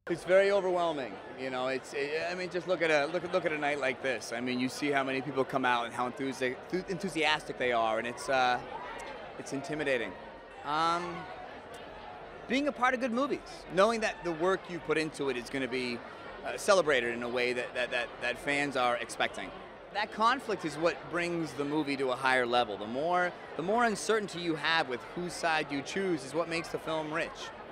It's very overwhelming. You know, I mean, just look at a night like this. I mean, you see how many people come out and how enthusiastic they are, and it's intimidating. Um, Being a part of good movies, knowing that the work you put into it is going to be celebrated in a way that fans are expecting. That conflict is what brings the movie to a higher level. The more uncertainty you have with whose side you choose is what makes the film rich.